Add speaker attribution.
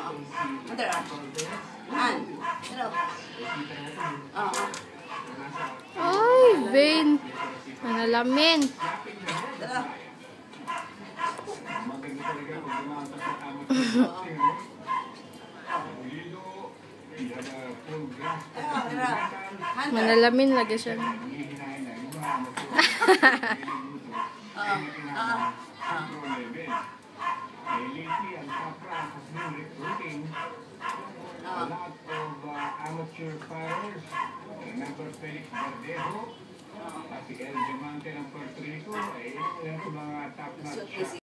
Speaker 1: Madara. An. Pero.
Speaker 2: Ay, vein. Manalamin.
Speaker 1: Dara.
Speaker 2: Manalamin lagi siya.
Speaker 3: A lot of amateur fighters. Remember Felix Verdejo? At si El Diamante ng Puerto Rico. Ay, mga top-notch